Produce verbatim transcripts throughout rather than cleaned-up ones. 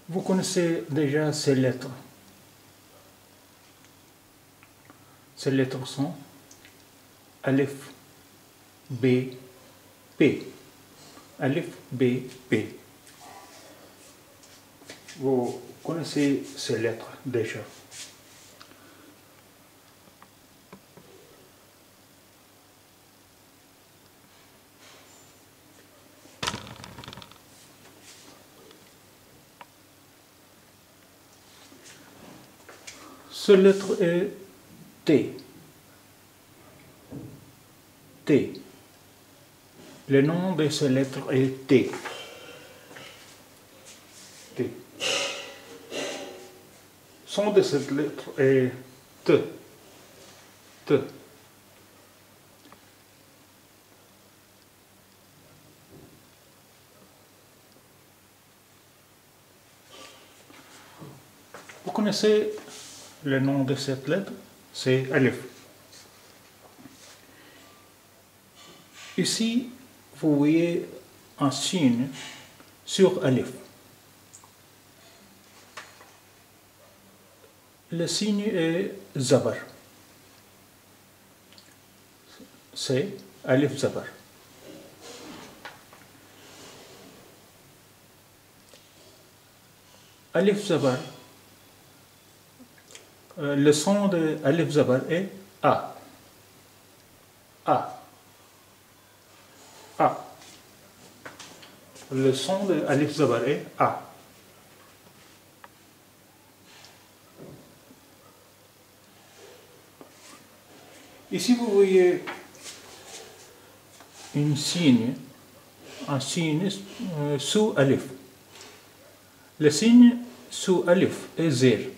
Vous connaissez déjà ces lettres. Ces lettres sont Aleph, B, P. Aleph, B, P. Vous connaissez ces lettres déjà. Cette lettre est T. T. Le nom de cette lettre est T. T. Son de cette lettre est T. T. Vous connaissez le nom de cette lettre? C'est Aleph. Ici, vous voyez un signe sur Aleph. Le signe est Zabar. C'est Aleph Zabar. Aleph Zabar, euh, le son de Aleph Zabar est A. A. A. Le son de Aleph Zabar est A. Ici, vous voyez un signe, un signe euh, sous Aleph. Le signe sous Aleph est Zer.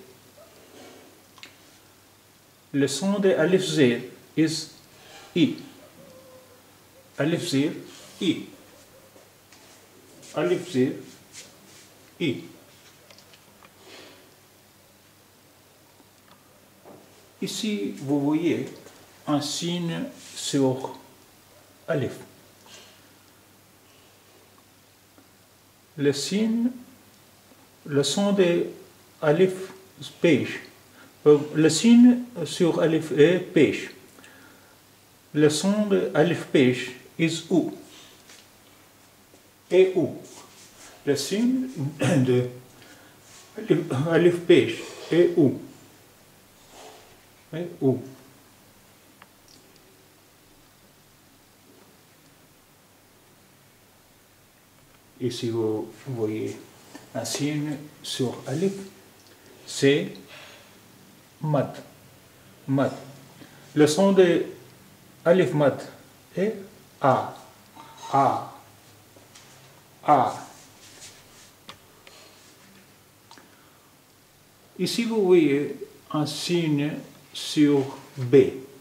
Le son de Aleph Zer est I. Aleph Zer, I. Aleph Zer, I. Ici, vous voyez un signe sur Aleph. Le signe, le son de Aleph pêche. Le signe sur Aleph est pêche. Le son de Aleph pêche est U. Et U. Le signe de Aleph pêche est U. Et U. Ici, vous voyez un signe sur Aleph, c'est Mad. Mad. Le son de Aleph Mad est A. A. A. Ici, vous voyez un signe sur B.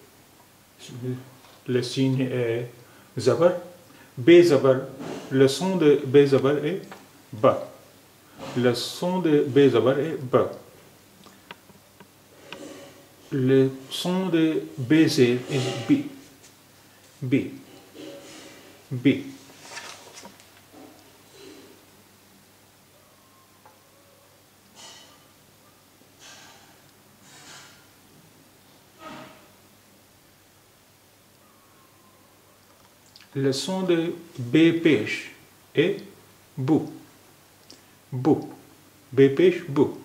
Le signe est Zabar. B Zabar. Le son de B Zabar est Ba. Le son de B Zabar est Ba. Le son de B Z est B. B. B. Le son de B pêche est Bou. Bou. B pêche, Bou.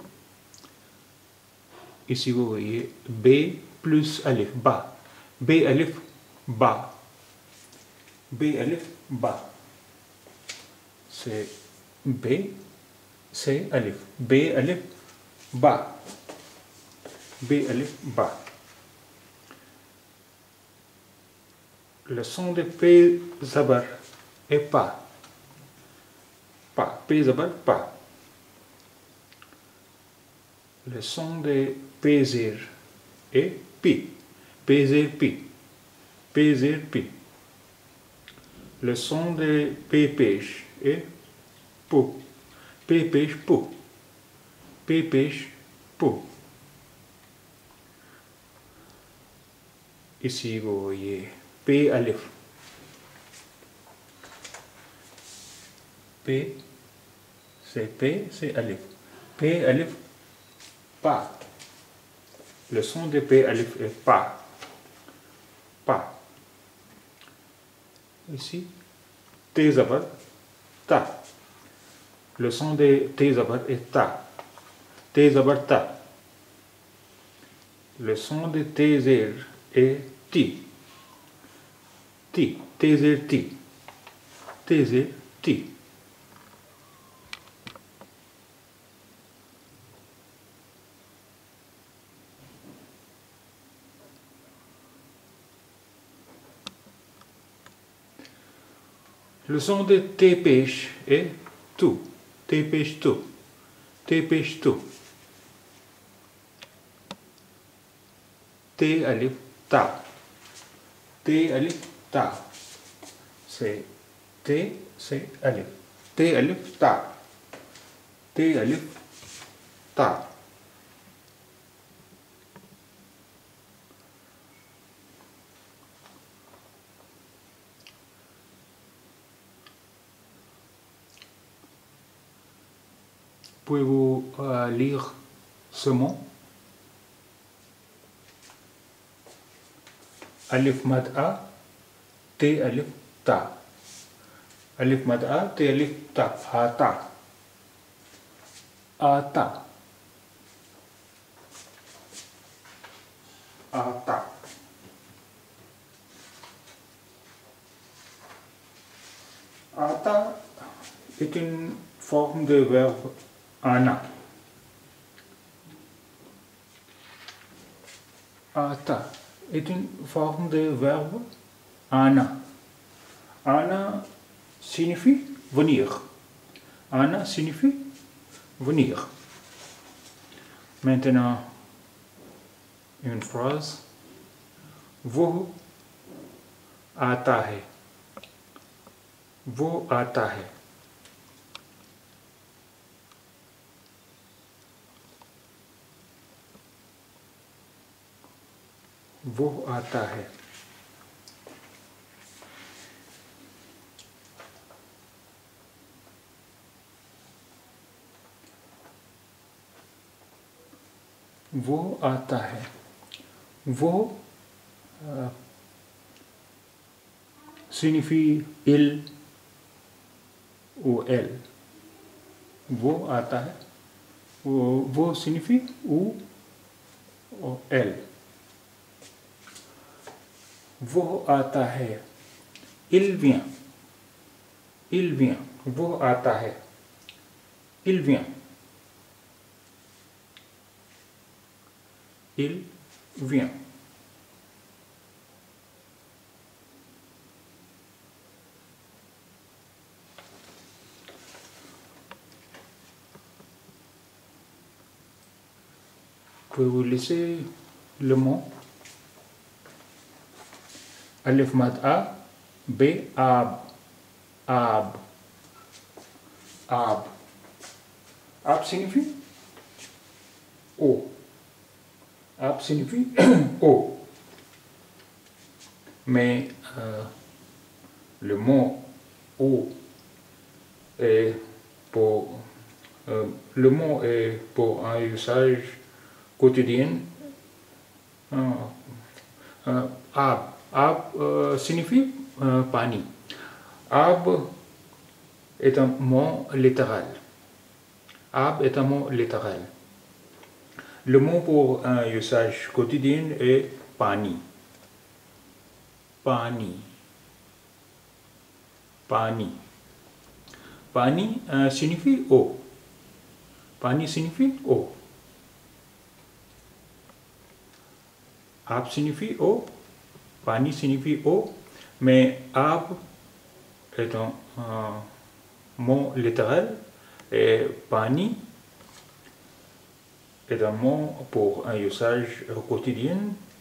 Ici, vous voyez B plus Aleph, Ba. B Aleph, Ba. B Aleph, Ba. C'est B, c'est Aleph. B Aleph, Ba. B Aleph, Ba. Le son de P Zabar est Pa. Pa. P Zabar, Pa. Le son de P Zer est Pi. P Zer, Pi. P Zer, Pi. Le son de P pêche est Pou. P pêche, Pou. P pêche, Pou. Ici, vous voyez P Aleph. P, c'est P, c'est Aleph. P alif, pas. Le son de P alif est pas. Pas. Ici, T zabar, ta. Le son de T zabar est ta. T zabar ta. Le son de T zer est ti. Ti. T zer ti. T zer ti. Le son de T pêche est tu. T pêche tu. T pêche tu. T alif ta. T alif ta. C'est T, c'est alif. T alif ta. T alif ta. Pouvez-vous euh, lire ce mot? Alif mad A, T alif ta. Alif mad A, T alif ta. Ata. Ata. Ata. Ata est une forme de verbe ana. Ata est une forme de verbe ana. Ana signifie venir. Ana signifie venir. Maintenant, une phrase. वो आता है. वो आता है. वो आता है. वो आता है. वो uh, signifie il ou elle. वो आता है. वो, वो signifie ou, ou elle. वो आता है. Il vient. Il vient. वो आता है. Il vient. Il vient. Pouvez-vous laisser le mot? Alif mad A, B, ab. Ab. Ab. Ab signifie eau. Ab signifie eau. Mais euh, le mot eau est pour euh, le mot est pour un usage quotidien. Euh, euh, ab. Ab euh, signifie euh, pani. Ab est un mot littéral. Ab est un mot littéral. Le mot pour un usage quotidien est pani. Pani. Pani. Pani euh, signifie eau. Pani signifie eau. Ab signifie eau. Pani signifie eau. Mais ab est un, un mot littéral et pani est un mot pour un usage quotidien.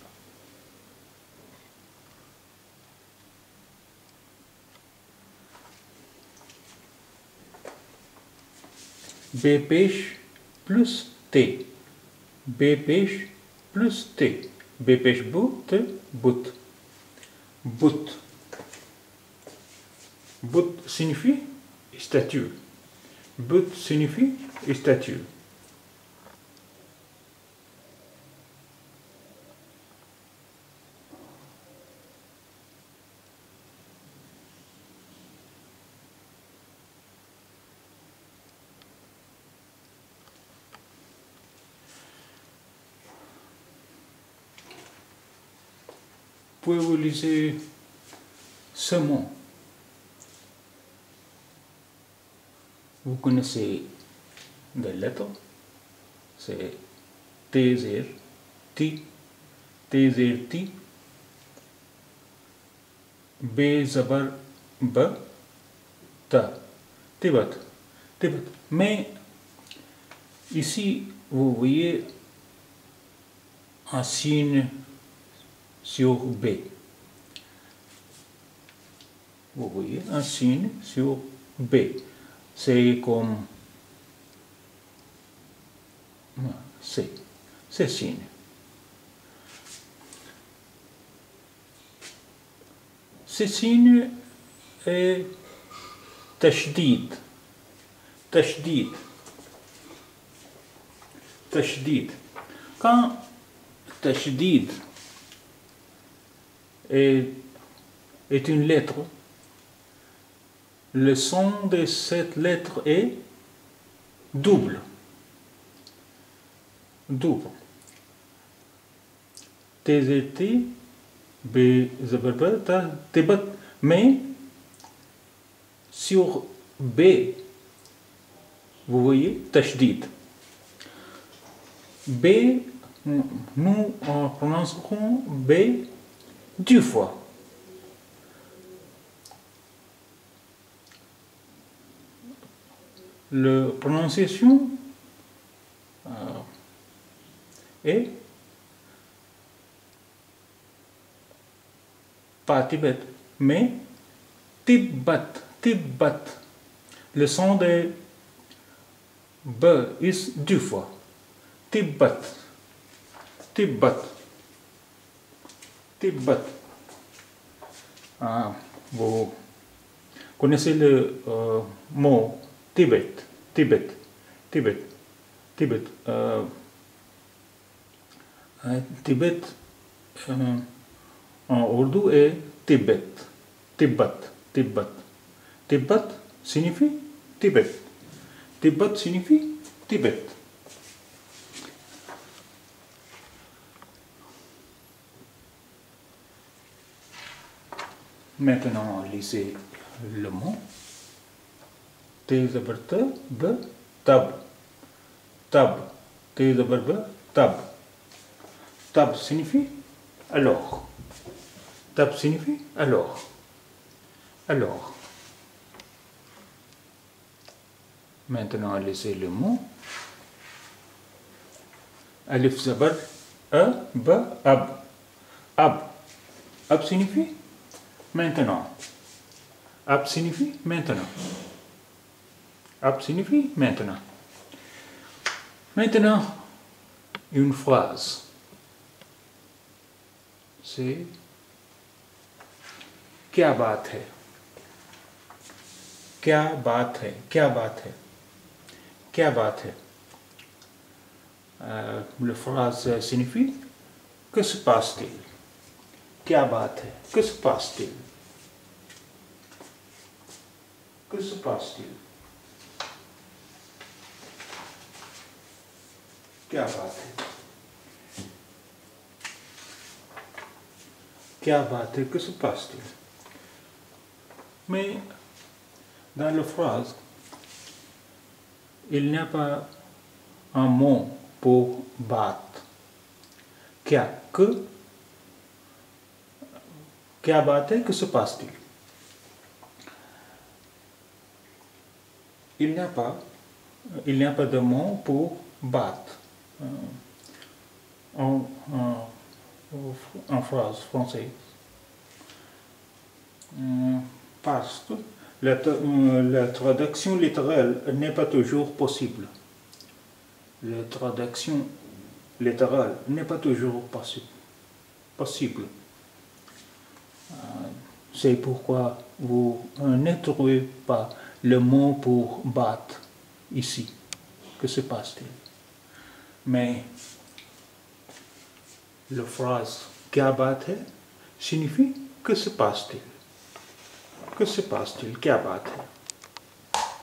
B pêche plus T. B pêche plus T. B pêche bout, bout. Bout. Bout signifie statue. Bout signifie statue. pouvez-vous lire ce mot? Vous connaissez des lettres, c'est T-Z, T, T-Z, T, B, Zabar, B, Ta, Tibat, Tibat. Mais ici, vous voyez un signe sur B. Vous voyez un signe sur B. C'est comme c'est ce signe. Ce signe est tashdid. Tashdid. Tashdid. Quand tashdid est, est une lettre, le son de cette lettre est double. Double. T Z T, B, Zabar, Ta, Tibat. Mais sur B, vous voyez, tashdid. B, nous prononcerons B deux fois. La prononciation euh, est pas Tibet, mais Tibat, Tibat. Le son de B est deux fois. Tibat, Tibat, Tibat. Ah, vous connaissez le euh, mot Tibet, Tibet, Tibet, Tibet. Euh, Tibet euh, en ourdou est Tibet, Tibet, Tibet. Tibet signifie Tibet. Tibet signifie Tibet. Maintenant, lisez le mot. T zabar ta, b, tab. Tab. T zabar b, tab. Tab signifie alors. Tab signifie alors. Alors. Maintenant, lisez le mot. Alif zabar a, b, ab. Ab. Ab signifie maintenant. Ab signifie maintenant. Ab signifie maintenant. Maintenant, une phrase. C'est क्या बात है? क्या बात है? क्या बात है? क्या बात है? Euh, la phrase signifie que se passe-t-il? क्या बात है? Que se passe-t-il? Que se passe-t-il? क्या बात है? क्या बात है? Que se passe-t-il? Mais dans la phrase, il n'y a pas un mot pour battre. क्या? Que? क्या बात है? Que se passe-t-il? Il n'y a pas, il n'y a pas de mot pour battre. En, en, en phrase française. Parce que la, la traduction littérale n'est pas toujours possible. La traduction littérale n'est pas toujours possi possible. C'est pourquoi vous ne trouvez pas le mot pour battre ici. Que se passe-t-il? Mais la phrase क्या बात है signifie que se passe-t-il? Que se passe-t-il? क्या बात है?